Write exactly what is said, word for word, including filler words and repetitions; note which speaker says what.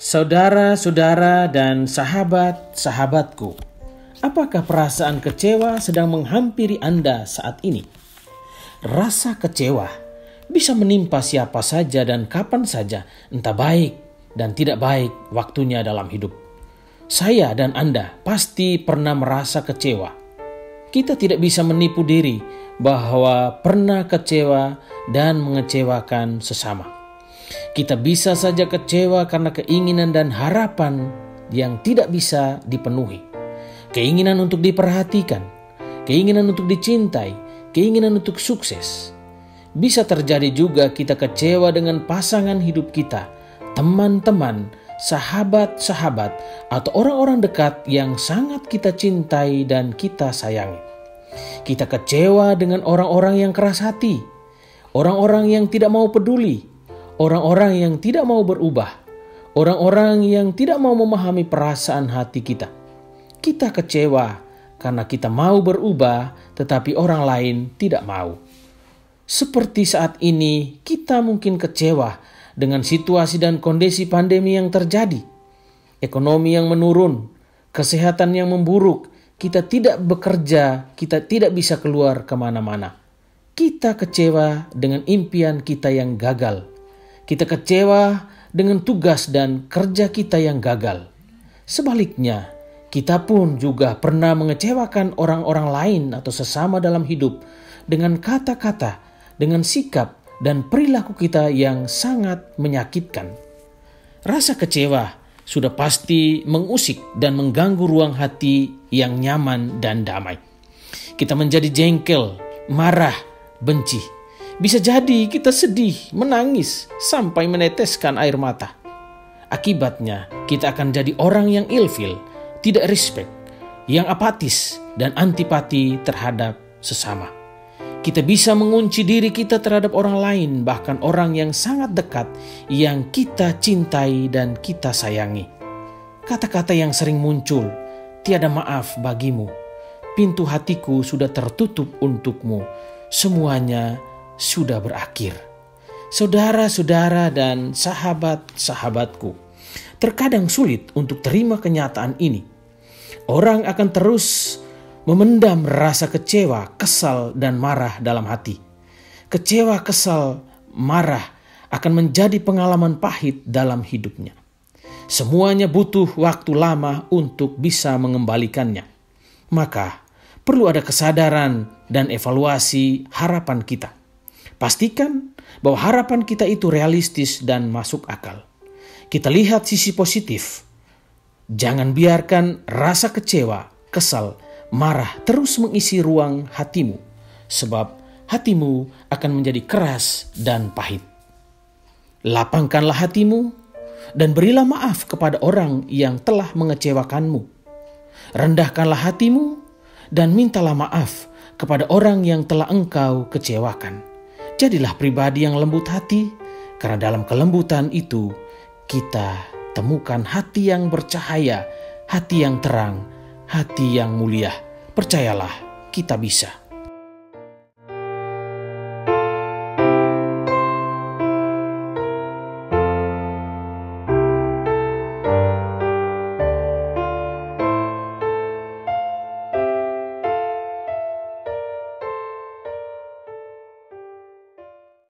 Speaker 1: Saudara-saudara dan sahabat-sahabatku, apakah perasaan kecewa sedang menghampiri Anda saat ini? Rasa kecewa bisa menimpa siapa saja dan kapan saja, entah baik dan tidak baik waktunya dalam hidup. Saya dan Anda pasti pernah merasa kecewa. Kita tidak bisa menipu diri bahwa pernah kecewa dan mengecewakan sesama. Kita bisa saja kecewa karena keinginan dan harapan yang tidak bisa dipenuhi. Keinginan untuk diperhatikan, keinginan untuk dicintai, keinginan untuk sukses. Bisa terjadi juga kita kecewa dengan pasangan hidup kita, teman-teman, sahabat-sahabat, atau orang-orang dekat yang sangat kita cintai dan kita sayangi. Kita kecewa dengan orang-orang yang keras hati, orang-orang yang tidak mau peduli, orang-orang yang tidak mau berubah, orang-orang yang tidak mau memahami perasaan hati kita. Kita kecewa karena kita mau berubah, tetapi orang lain tidak mau. Seperti saat ini, kita mungkin kecewa dengan situasi dan kondisi pandemi yang terjadi. Ekonomi yang menurun, kesehatan yang memburuk, kita tidak bekerja, kita tidak bisa keluar kemana-mana. Kita kecewa dengan impian kita yang gagal. Kita kecewa dengan tugas dan kerja kita yang gagal. Sebaliknya, kita pun juga pernah mengecewakan orang-orang lain atau sesama dalam hidup dengan kata-kata, dengan sikap dan perilaku kita yang sangat menyakitkan. Rasa kecewa sudah pasti mengusik dan mengganggu ruang hati yang nyaman dan damai. Kita menjadi jengkel, marah, benci. Bisa jadi kita sedih, menangis, sampai meneteskan air mata. Akibatnya, kita akan jadi orang yang ilfil, tidak respect, yang apatis, dan antipati terhadap sesama. Kita bisa mengunci diri kita terhadap orang lain, bahkan orang yang sangat dekat, yang kita cintai dan kita sayangi. Kata-kata yang sering muncul, tiada maaf bagimu, pintu hatiku sudah tertutup untukmu, semuanya sudah berakhir. Saudara-saudara dan sahabat-sahabatku, terkadang sulit untuk terima kenyataan ini. Orang akan terus memendam rasa kecewa, kesal, dan marah dalam hati. Kecewa, kesal, marah akan menjadi pengalaman pahit dalam hidupnya. Semuanya butuh waktu lama untuk bisa mengembalikannya. Maka perlu ada kesadaran dan evaluasi harapan kita. Pastikan bahwa harapan kita itu realistis dan masuk akal. Kita lihat sisi positif. Jangan biarkan rasa kecewa, kesal, marah terus mengisi ruang hatimu, sebab hatimu akan menjadi keras dan pahit. Lapangkanlah hatimu dan berilah maaf kepada orang yang telah mengecewakanmu. Rendahkanlah hatimu dan mintalah maaf kepada orang yang telah engkau kecewakan. Jadilah pribadi yang lembut hati, karena dalam kelembutan itu kita temukan hati yang bercahaya, hati yang terang, hati yang mulia. Percayalah, kita bisa.